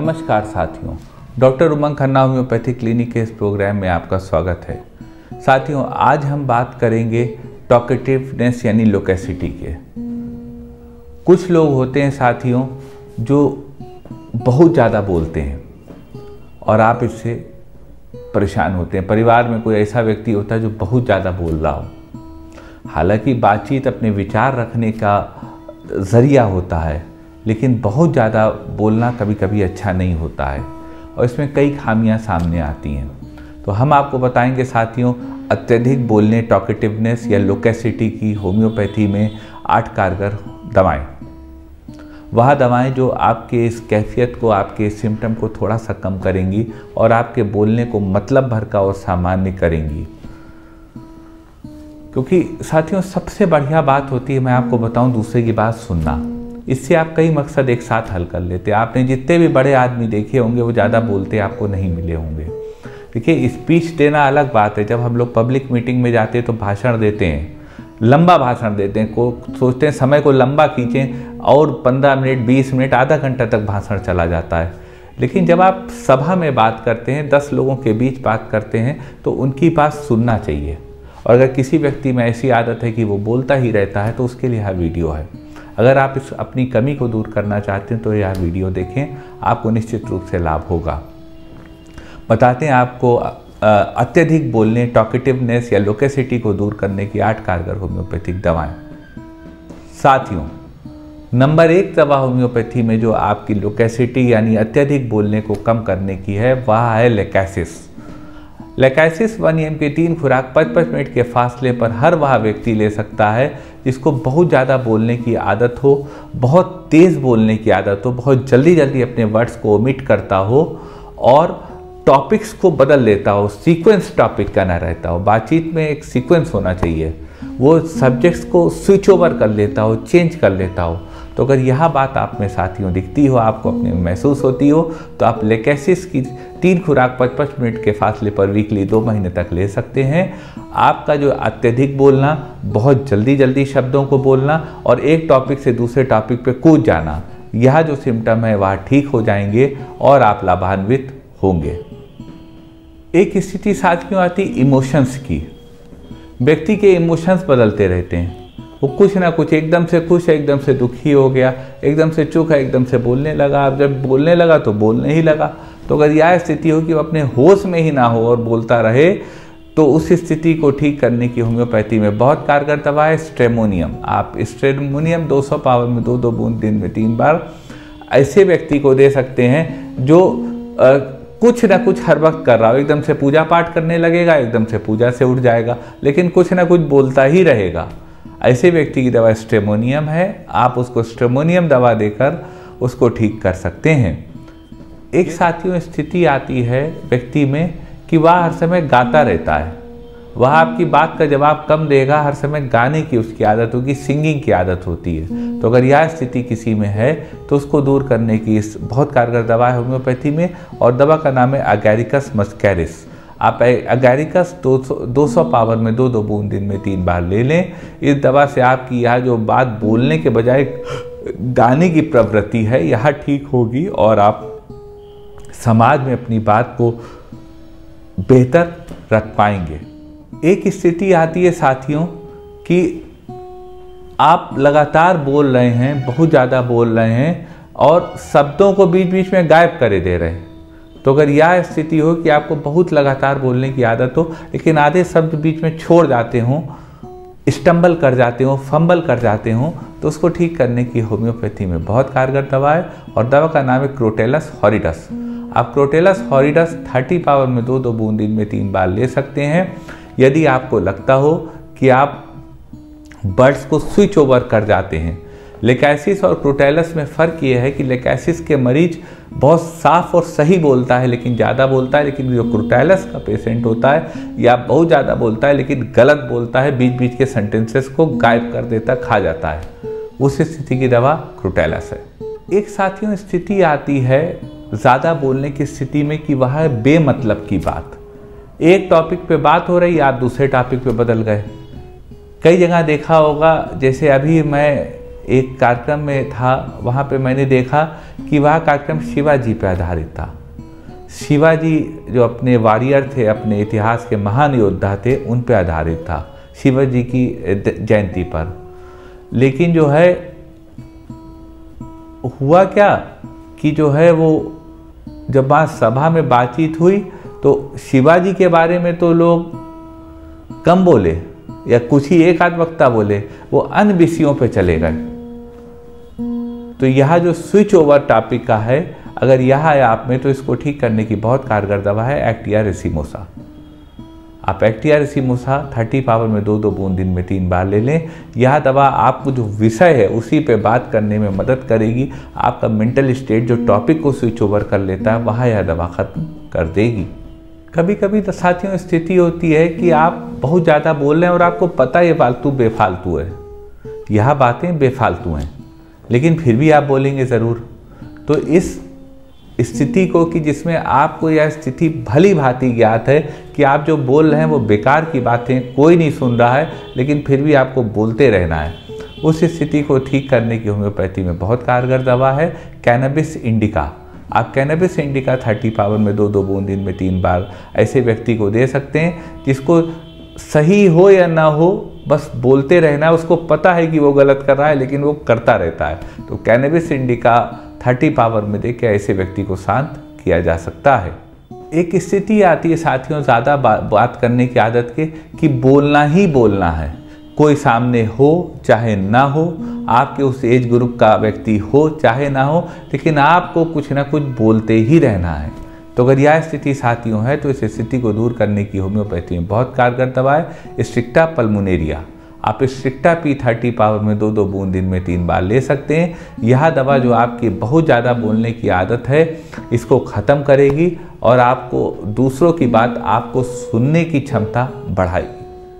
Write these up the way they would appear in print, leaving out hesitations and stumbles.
नमस्कार साथियों, doctor Umang Khanna homoeopathy clinic के इस प्रोग्राम में आपका स्वागत है। साथियों, आज हम बात करेंगे टॉकेटिवनेस यानी लोकेसिटी के। कुछ लोग होते हैं साथियों जो बहुत ज़्यादा बोलते हैं और आप इससे परेशान होते हैं। परिवार में कोई ऐसा व्यक्ति होता है जो बहुत ज़्यादा बोल रहा हो। हालांकि बातचीत अपने विचार रखने का ज़रिया होता है, लेकिन बहुत ज़्यादा बोलना कभी कभी अच्छा नहीं होता है और इसमें कई खामियां सामने आती हैं। तो हम आपको बताएंगे साथियों, अत्यधिक बोलने टॉकेटिवनेस या लोकेसिटी की होम्योपैथी में 8 कारगर दवाएं। वह दवाएं जो आपके इस कैफियत को, आपके इस सिम्टम को थोड़ा सा कम करेंगी और आपके बोलने को मतलब भर का और सामान्य करेंगी। क्योंकि साथियों, सबसे बढ़िया बात होती है, मैं आपको बताऊं, दूसरे की बात सुनना। इससे आप कई मकसद एक साथ हल कर लेते हैं। आपने जितने भी बड़े आदमी देखे होंगे वो ज़्यादा बोलते आपको नहीं मिले होंगे। देखिए, स्पीच देना अलग बात है। जब हम लोग पब्लिक मीटिंग में जाते हैं तो भाषण देते हैं, लंबा भाषण देते हैं, को सोचते हैं समय को लंबा खींचें और 15 मिनट, 20 मिनट, आधा घंटा तक भाषण चला जाता है। लेकिन जब आप सभा में बात करते हैं, 10 लोगों के बीच बात करते हैं, तो उनकी बात सुनना चाहिए। और अगर किसी व्यक्ति में ऐसी आदत है कि वो बोलता ही रहता है तो उसके लिए यह वीडियो है। अगर आप इस अपनी कमी को दूर करना चाहते हैं तो यह वीडियो देखें, आपको निश्चित रूप से लाभ होगा। बताते हैं आपको अत्यधिक बोलने टॉकेटिवनेस या लोकेसिटी को दूर करने की 8 कारगर होम्योपैथिक दवाएं। साथियों, नंबर 1 दवा होम्योपैथी में जो आपकी लोकेसिटी यानी अत्यधिक बोलने को कम करने की है, वह है लेकैसिस। लेकैसिस 1 mg की 3 खुराक 55 मिनट के फासले पर हर वह व्यक्ति ले सकता है जिसको बहुत ज़्यादा बोलने की आदत हो, बहुत तेज़ बोलने की आदत हो, बहुत जल्दी जल्दी अपने वर्ड्स को ओमिट करता हो और टॉपिक्स को बदल लेता हो, सीक्वेंस टॉपिक का ना रहता हो। बातचीत में एक सीक्वेंस होना चाहिए। वो सब्जेक्ट्स को स्विच ओवर कर लेता हो, चेंज कर लेता हो। तो अगर यह बात आप में साथियों दिखती हो, आपको अपने में महसूस होती हो, तो आप लेकैसिस की 3 खुराक 55 मिनट के फासले पर वीकली 2 महीने तक ले सकते हैं। आपका जो अत्यधिक बोलना, बहुत जल्दी जल्दी शब्दों को बोलना और एक टॉपिक से दूसरे टॉपिक पे कूद जाना, यह जो सिम्टम है वह ठीक हो जाएंगे और आप लाभान्वित होंगे। एक स्थिति साथियों आती इमोशंस की। व्यक्ति के इमोशंस बदलते रहते हैं। वो कुछ ना कुछ, एकदम से खुश है, एकदम से दुखी हो गया, एकदम से चुप है, एकदम से बोलने लगा। अब जब बोलने लगा तो बोलने ही लगा। तो अगर यह स्थिति हो कि वो अपने होश में ही ना हो और बोलता रहे, तो उस स्थिति को ठीक करने की होम्योपैथी में बहुत कारगर दवा है स्ट्रेमोनियम। आप स्ट्रेमोनियम 200 पावर में 2-2 बूंद दिन में 3 बार ऐसे व्यक्ति को दे सकते हैं जो कुछ ना कुछ हर वक्त कर रहा हो। एकदम से पूजा पाठ करने लगेगा, एकदम से पूजा से उठ जाएगा, लेकिन कुछ ना कुछ बोलता ही रहेगा। ऐसे व्यक्ति की दवा स्ट्रेमोनियम है। आप उसको स्ट्रेमोनियम दवा देकर उसको ठीक कर सकते हैं। एक साथियों स्थिति आती है व्यक्ति में कि वह हर समय गाता रहता है। वह आपकी बात का जवाब कम देगा, हर समय गाने की उसकी आदत होगी, सिंगिंग की आदत होती है। तो अगर यह स्थिति किसी में है तो उसको दूर करने की इस बहुत कारगर दवा है होम्योपैथी में, और दवा का नाम है अगैरिकस मस्कैरिस। आप अगैरिकस 200 पावर में 2-2 बूंद दिन में 3 बार ले लें। इस दवा से आपकी यह जो बात बोलने के बजाय गाने की प्रवृत्ति है, यह ठीक होगी और आप समाज में अपनी बात को बेहतर रख पाएंगे। एक स्थिति आती है साथियों कि आप लगातार बोल रहे हैं, बहुत ज़्यादा बोल रहे हैं और शब्दों को बीच बीच में गायब करे दे रहे हैं। तो अगर यह स्थिति हो कि आपको बहुत लगातार बोलने की आदत हो, लेकिन आधे शब्द बीच में छोड़ जाते हों, स्टम्बल कर जाते हों, फंबल कर जाते हों, तो उसको ठीक करने की होम्योपैथी में बहुत कारगर दवा है और दवा का नाम है क्रोटेलस हॉरिडस। आप क्रोटेलस हॉरिडस 30 पावर में 2-2 बूंद दिन में 3 बार ले सकते हैं। यदि आपको लगता हो कि आप वर्ड्स को स्विच ओवर कर जाते हैं। लेकैसिस और क्रोटेलस में फ़र्क ये है कि लेकैसिस के मरीज बहुत साफ और सही बोलता है लेकिन ज़्यादा बोलता है, लेकिन जो क्रोटेलस का पेशेंट होता है या बहुत ज़्यादा बोलता है लेकिन गलत बोलता है, बीच बीच के सेंटेंसेस को गायब कर देता, खा जाता है, उस स्थिति की दवा क्रोटेलस है। एक साथियों स्थिति आती है ज़्यादा बोलने की स्थिति में कि वह है बेमतलब की बात। एक टॉपिक पे बात हो रही है, आप दूसरे टॉपिक पे बदल गए। कई जगह देखा होगा, जैसे अभी मैं एक कार्यक्रम में था, वहाँ पे मैंने देखा कि वह कार्यक्रम शिवाजी पर आधारित था। शिवाजी जो अपने वॉरियर थे, अपने इतिहास के महान योद्धा थे, उन पर आधारित था, शिवाजी की जयंती पर। लेकिन जो है हुआ क्या कि जो है वो जब वहाँ सभा में बातचीत हुई तो शिवाजी के बारे में तो लोग कम बोले या कुछ ही एक आध वक्ता बोले, वो अन्य विषयों पे चले गए। तो यह जो स्विच ओवर टॉपिक का है, अगर यह है आप में, तो इसको ठीक करने की बहुत कारगर दवा है एक्टिया रेसिमोसा। आप एक्टिया रेसिमोसा 30 पावर में 2-2 बूंद दिन में 3 बार ले लें। यह दवा आपको जो विषय है उसी पे बात करने में मदद करेगी। आपका मेंटल स्टेट जो टॉपिक को स्विच ओवर कर लेता है, वहाँ यह दवा ख़त्म कर देगी। कभी कभी तो साथियों स्थिति होती है कि आप बहुत ज़्यादा बोल रहे हैं और आपको पता है फालतू बेफालतू है, यह बातें बेफालतू हैं, लेकिन फिर भी आप बोलेंगे ज़रूर। तो इस स्थिति को कि जिसमें आपको यह स्थिति भली भांति ज्ञात है कि आप जो बोल रहे हैं वो बेकार की बातें, कोई नहीं सुन रहा है, लेकिन फिर भी आपको बोलते रहना है, उस स्थिति को ठीक करने की होम्योपैथी में बहुत कारगर दवा है कैनबिस इंडिका। आप कैनबिस इंडिका 30 पावर में 2-2 बूंद दिन में 3 बार ऐसे व्यक्ति को दे सकते हैं जिसको सही हो या ना हो बस बोलते रहना है। उसको पता है कि वो गलत कर रहा है लेकिन वो करता रहता है। तो कैनबिस इंडिका 30 पावर में देके ऐसे व्यक्ति को शांत किया जा सकता है। एक स्थिति आती है साथियों ज़्यादा बात करने की आदत के कि बोलना ही बोलना है, कोई सामने हो चाहे ना हो, आपके उस एज ग्रुप का व्यक्ति हो चाहे ना हो, लेकिन आपको कुछ ना कुछ बोलते ही रहना है। तो अगर यह स्थिति साथियों है तो इस स्थिति को दूर करने की होम्योपैथी में बहुत कारगर दवा है स्ट्रिक्टा पल्मोनेरिया। आप स्ट्रिक्टा पी 30 पावर में 2-2 बूंद दिन में 3 बार ले सकते हैं। यह दवा जो आपकी बहुत ज़्यादा बोलने की आदत है इसको ख़त्म करेगी और आपको दूसरों की बात आपको सुनने की क्षमता बढ़ाएगी।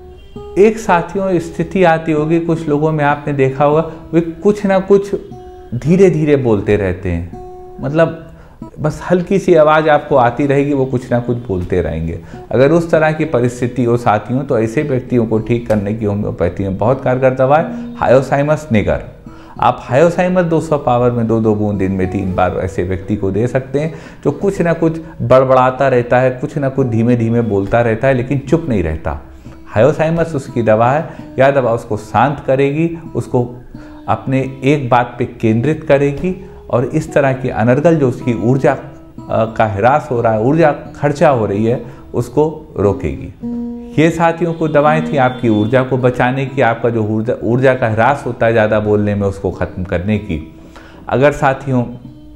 एक साथियों स्थिति आती होगी कुछ लोगों में, आपने देखा होगा वे कुछ ना कुछ धीरे धीरे बोलते रहते हैं, मतलब बस हल्की सी आवाज़ आपको आती रहेगी, वो कुछ ना कुछ बोलते रहेंगे। अगर उस तरह की परिस्थिति हो साथियों तो ऐसे व्यक्तियों को ठीक करने की होम्योपैथी में बहुत कारगर दवा है हायोसाइमस निगर। आप हायोसाइमस 200 पावर में 2-2 बूंद दिन में 3 बार ऐसे व्यक्ति को दे सकते हैं जो कुछ ना कुछ बड़बड़ाता रहता है, कुछ ना कुछ धीमे धीमे बोलता रहता है लेकिन चुप नहीं रहता। हायोसाइमस उसकी दवा है। यह दवा उसको शांत करेगी, उसको अपने एक बात पे केंद्रित करेगी और इस तरह की अनर्गल जो उसकी ऊर्जा का ह्रास हो रहा है, ऊर्जा खर्चा हो रही है, उसको रोकेगी। ये साथियों को दवाएं थी आपकी ऊर्जा को बचाने की, आपका जो ऊर्जा का ह्रास होता है ज़्यादा बोलने में, उसको ख़त्म करने की। अगर साथियों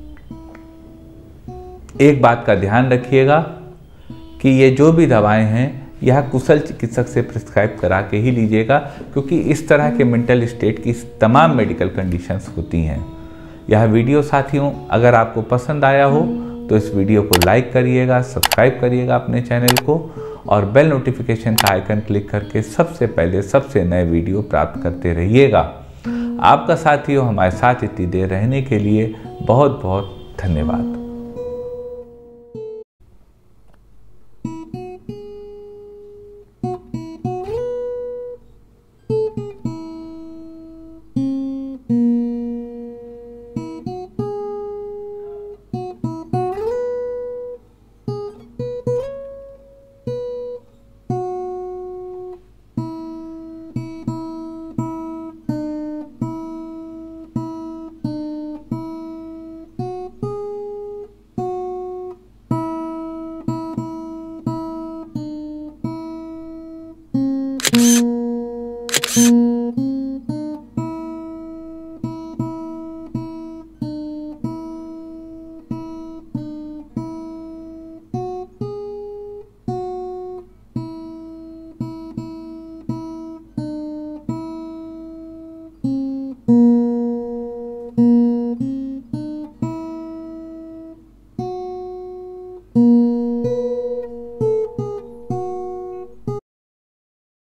एक बात का ध्यान रखिएगा कि ये जो भी दवाएं हैं यह कुशल चिकित्सक से प्रिस्क्राइब करा के ही लीजिएगा, क्योंकि इस तरह के मेंटल स्टेट की तमाम मेडिकल कंडीशंस होती हैं। यह वीडियो साथियों अगर आपको पसंद आया हो तो इस वीडियो को लाइक करिएगा, सब्सक्राइब करिएगा अपने चैनल को और बेल नोटिफिकेशन का आइकन क्लिक करके सबसे पहले सबसे नए वीडियो प्राप्त करते रहिएगा। आपका साथियों हमारे साथ इतनी देर रहने के लिए बहुत बहुत धन्यवाद।